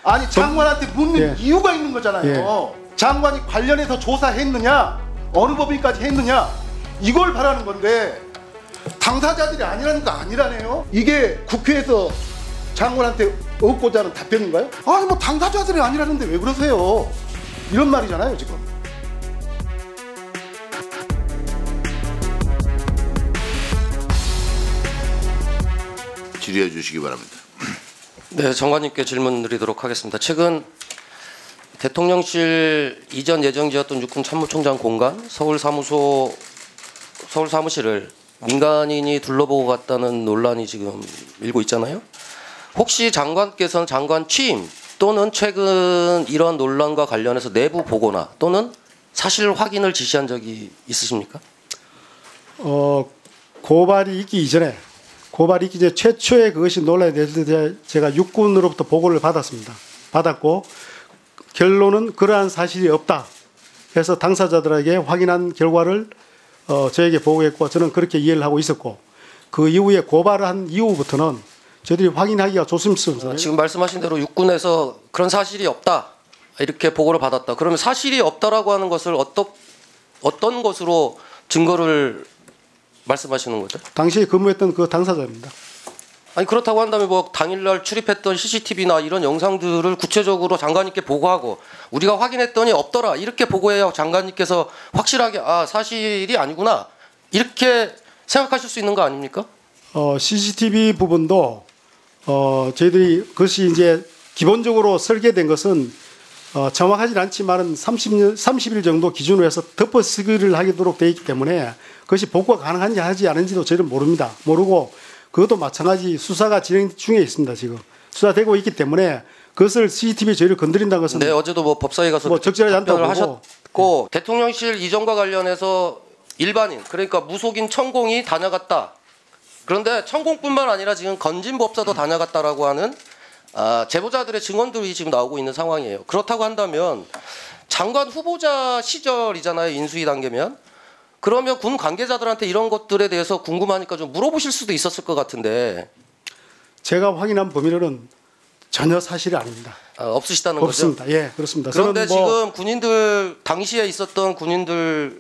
아니 장관한테 묻는 이유가 있는 거잖아요. 장관이 관련해서 조사했느냐, 어느 법인까지 했느냐, 이걸 바라는 건데 당사자들이 아니라는 거 아니라네요. 이게 국회에서 장관한테 얻고자 하는 답변인가요? 아니 뭐 당사자들이 아니라는데 왜 그러세요? 이런 말이잖아요 지금. 질의해 주시기 바랍니다. 네, 장관님께 질문 드리도록 하겠습니다. 최근 대통령실 이전 예정지였던 육군 참모총장 공간 서울 사무실을 민간인이 둘러보고 갔다는 논란이 지금 일고 있잖아요. 혹시 장관께서는 장관 취임 또는 최근 이런 논란과 관련해서 내부 보고나 또는 사실 확인을 지시한 적이 있으십니까? 고발이 있기 이전에 최초에 그것이 논란이 됐을 때 제가 육군으로부터 보고를 받았고 결론은 그러한 사실이 없다 해서 당사자들에게 확인한 결과를 저에게 보고했고 저는 그렇게 이해를 하고 있었고 그 이후에 고발을 한 이후부터는 저희들이 확인하기가 조심스럽습니다. 지금 말씀하신 대로 육군에서 그런 사실이 없다 이렇게 보고를 받았다. 그러면 사실이 없다라고 하는 것을 어떤 것으로 증거를 말씀하시는 거죠? 당시에 근무했던 그 당사자입니다. 아니 그렇다고 한다면 뭐 당일날 출입했던 CCTV나 이런 영상들을 구체적으로 장관님께 보고하고 우리가 확인했더니 없더라 이렇게 보고해야 장관님께서 확실하게 아 사실이 아니구나 이렇게 생각하실 수 있는 거 아닙니까? CCTV 부분도 저희들이 그것이 이제 기본적으로 설계된 것은 정확하진 않지만은 30일 정도 기준으로 해서 덮어쓰기를 하도록 되어 있기 때문에 그것이 복구가 가능한지 하지 않은지도 저희는 모르고 그것도 마찬가지 수사가 진행 중에 있습니다. 지금 수사되고 있기 때문에 그것을 CCTV에 저희를 건드린다는 것은 네 어제도 뭐 법사위 가서 적절하지 않다고 하셨고 대통령실 이전과 관련해서 일반인 그러니까 무속인 천공이 다녀갔다. 그런데 천공뿐만 아니라 지금 건진법사도 다녀갔다라고 하는 제보자들의 증언들이 지금 나오고 있는 상황이에요. 그렇다고 한다면 장관 후보자 시절이잖아요. 인수위 단계면. 그러면 군 관계자들한테 이런 것들에 대해서 궁금하니까 좀 물어보실 수도 있었을 것 같은데. 제가 확인한 범위로는 전혀 사실이 아닙니다. 없으시다는 없습니다. 거죠? 예, 그렇습니다. 그런데 지금 군인들 당시에 있었던 군인들이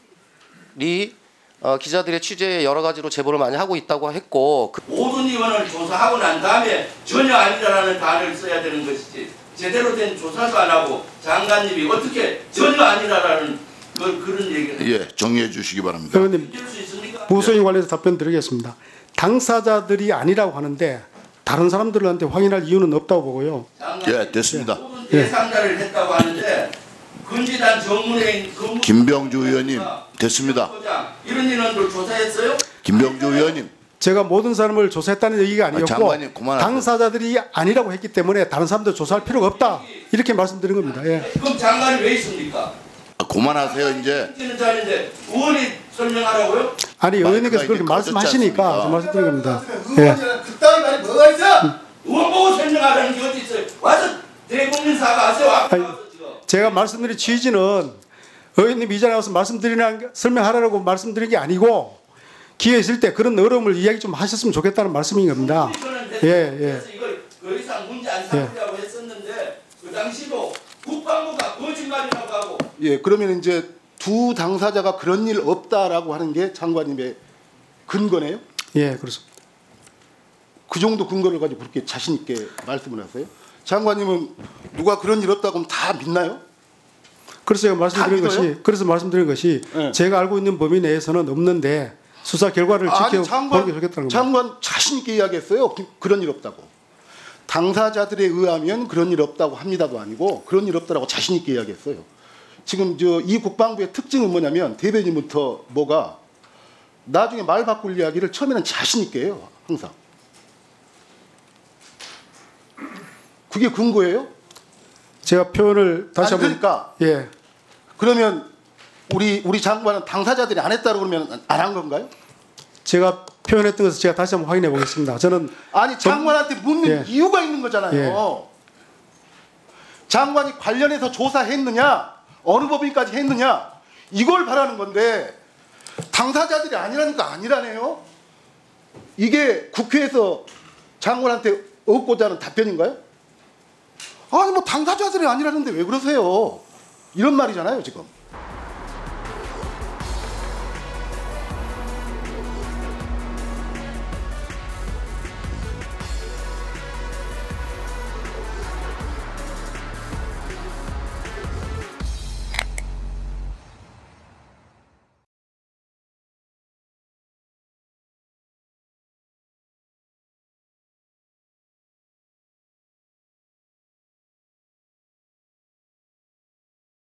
기자들의 취재에 여러 가지로 제보를 많이 하고 있다고 했고 모든 의원을 조사하고 난 다음에 전혀 아니다라는 단어를 써야 되는 것이지 제대로 된 조사도 안 하고 장관님이 어떻게 전혀 아니다라는 그런 얘기를 예, 정리해 주시기 바랍니다. 의원님, 무소인 관련해서 답변 드리겠습니다. 당사자들이 아니라고 하는데 다른 사람들한테 확인할 이유는 없다고 보고요. 예, 됐습니다. 모든 대상자를 했다고 하는데 근지단 정문회인 김병주 의원님, 됐습니다. 이런 인원들 조사했어요? 김병주 의원님. 제가 모든 사람을 조사했다는 얘기가 아니었고 장관님, 그만하세요. 당사자들이 아니라고 했기 때문에 다른 사람들 조사할 필요가 없다 이렇게 말씀드린 겁니다. 예. 그럼 장관이 왜 있습니까? 그만하세요 이제. 자리인데 의원이 설명하라고요? 아니 의원님께서 그렇게 말씀하시니까 저 말씀드린 겁니다. 의원이랑 그따위 말이 뭐가 있어? 의원 보고 설명하라는 게 어디 있어요? 와서 대국민 사과하세요. 와서 제가 말씀드린 취지는 의원님 이전에 와서 설명하라고 말씀드린 게 아니고 기회 있을 때 그런 어려움을 이야기 좀 하셨으면 좋겠다는 말씀인 겁니다. 그래서 이걸 더 이상 문제 안 삼으려고 했었는데 그 당시도 국방부가 거짓말이라고 하고. 예, 그러면 이제 두 당사자가 그런 일 없다라고 하는 게 장관님의 근거네요? 예, 그렇습니다. 그 정도 근거를 가지고 그렇게 자신 있게 말씀을 하세요? 장관님은 누가 그런 일 없다고 하면 다 믿나요? 그래서 말씀드린 것이 네. 제가 알고 있는 범위 내에서는 없는데 수사 결과를 지켜보는 게 좋겠다는 겁니다. 장관 자신 있게 이야기했어요. 그런 일 없다고. 당사자들에 의하면 그런 일 없다고 합니다도 아니고 그런 일 없다라고 자신 있게 이야기했어요. 지금 이 국방부의 특징은 뭐냐면 대변인부터 뭐가 나중에 말 바꿀 이야기를 처음에는 자신 있게 해요. 항상. 그게 근거예요? 제가 표현을 다시 한번. 그러니까. 예. 그러면 우리 장관은 당사자들이 안 했다고 그러면 안 한 건가요? 제가 표현했던 것을 제가 다시 한번 확인해 보겠습니다. 저는 아니 장관한테 묻는 이유가 있는 거잖아요. 예. 장관이 관련해서 조사했느냐, 어느 법인까지 했느냐, 이걸 바라는 건데 당사자들이 아니라는 거 아니라네요. 이게 국회에서 장관한테 얻고자 하는 답변인가요? 아니 뭐 당사자들이 아니라는데 왜 그러세요? 이런 말이잖아요 지금.